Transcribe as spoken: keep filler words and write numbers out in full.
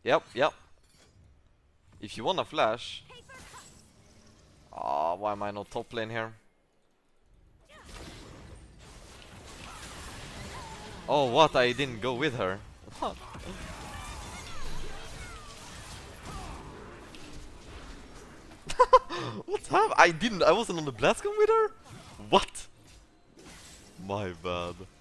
Yep, yep. If you wanna flash. Ah, why am I not top lane here? Oh, what? I didn't go with her. What? What's happening? I didn't. I wasn't on the blast gun with her? What? My bad.